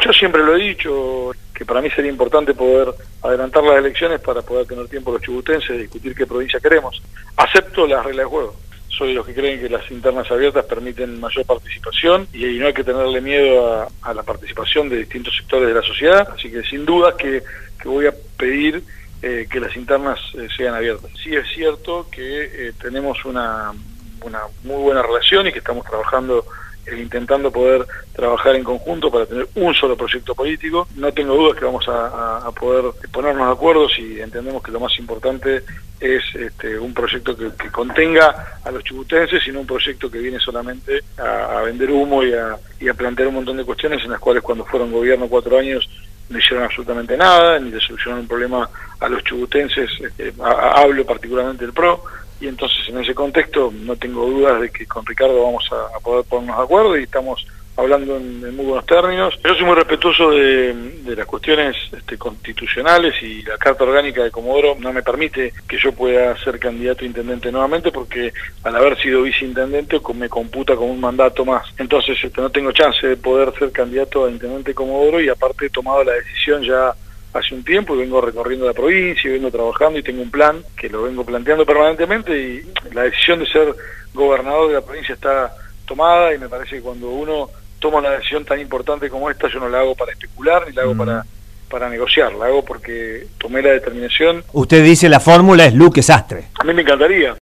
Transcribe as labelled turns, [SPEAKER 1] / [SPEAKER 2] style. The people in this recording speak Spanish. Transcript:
[SPEAKER 1] Yo siempre lo he dicho, que para mí sería importante poder adelantar las elecciones para poder tener tiempo los chubutenses de discutir qué provincia queremos. Acepto las reglas de juego. Soy de los que creen que las internas abiertas permiten mayor participación y no hay que tenerle miedo a la participación de distintos sectores de la sociedad, así que sin duda que voy a pedir que las internas sean abiertas. Sí es cierto que tenemos una muy buena relación y que estamos trabajando intentando poder trabajar en conjunto para tener un solo proyecto político. No tengo dudas que vamos a poder ponernos de acuerdo si entendemos que lo más importante es un proyecto que contenga a los chubutenses y no un proyecto que viene solamente a vender humo y a plantear un montón de cuestiones en las cuales cuando fueron gobierno 4 años no hicieron absolutamente nada, ni le solucionaron un problema a los chubutenses, hablo particularmente del PRO, y entonces en ese contexto no tengo dudas de que con Ricardo vamos a poder ponernos de acuerdo y estamos hablando en muy buenos términos. Yo soy muy respetuoso de las cuestiones constitucionales y la Carta Orgánica de Comodoro no me permite que yo pueda ser candidato a intendente nuevamente porque al haber sido viceintendente me computa como un mandato más. Entonces no tengo chance de poder ser candidato a intendente de Comodoro y aparte he tomado la decisión ya hace un tiempo y vengo recorriendo la provincia y vengo trabajando y tengo un plan que lo vengo planteando permanentemente y la decisión de ser gobernador de la provincia está tomada y me parece que cuando uno toma una decisión tan importante como esta yo no la hago para especular ni la hago para negociar, la hago porque tomé la determinación.
[SPEAKER 2] Usted dice la fórmula es Luque Sastre.
[SPEAKER 1] A mí me encantaría,